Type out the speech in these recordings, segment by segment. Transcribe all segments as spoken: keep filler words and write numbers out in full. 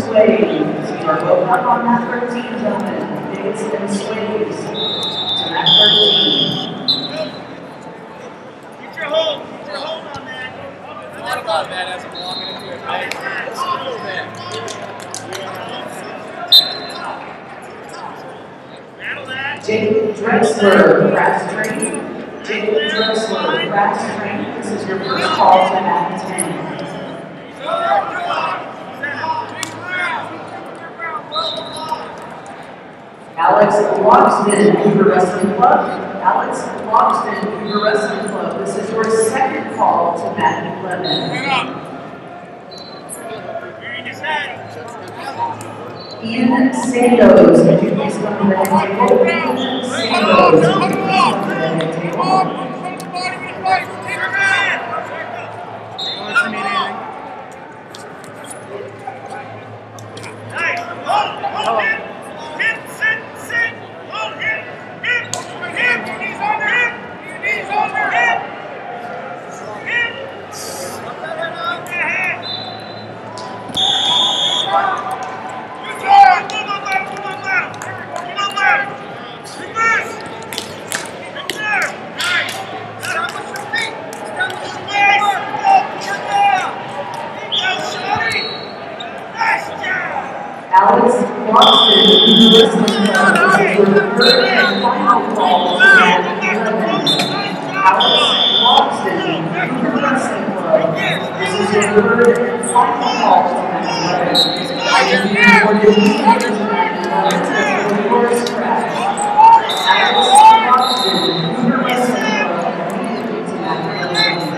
sways. You are both up on mat thirteen, gentlemen. Biggest and sways to mat thirteen. Get your hold. Get your hold on that. I thought about that as I'm walking into it. Right? Let's go there. Battle that. Jacob Drexler, craft training. Jacob Drexler, craft training. This is your first call to mat ten. Alex Loxton, Cougar Wrestling Club. Alex Loxton, Cougar Wrestling Club. This is your second call to mat eleven. Ian Sandoz, could you please come to the head table? Ian Sandoz, could you please come to the head table? Nice. Hold, hold him. Hit, sit, sit. Hold him. Hit, hit. Knees under him. Knees under him. Hit. Up the head. Good job. Move on left. Move on left. Move on left. Reverse. Right there. Nice. Down with your feet. Down with your legs. Good job. Go, Shorty. Nice job. Alex Loxton, Cougar Wrestling Club. This is your third and final call to mat eleven. Alex Loxton, Cougar Wrestling Club. This is your third and final call to mat eleven. I give you for your leader tonight, for your first crash. Alex Loxton, Cougar Wrestling Club, immediately to mat eleven.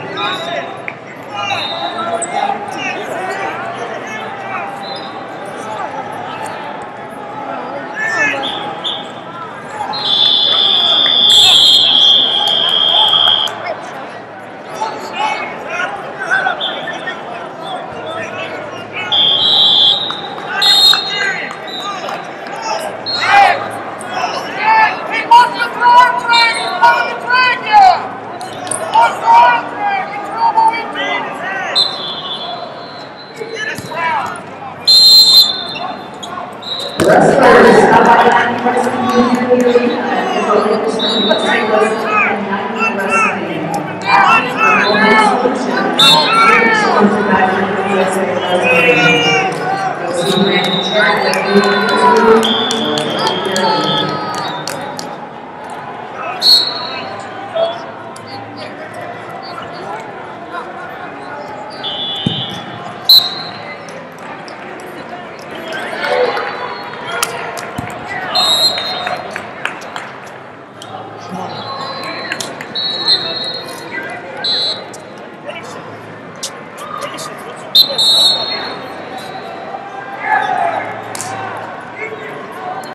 Wrestlers, how about ninety Wrestling Union in the arena and Focus on U S A Wrestling and ninety Wrestling. Acting for Global Solutions. Here's one to back U S A Wrestling.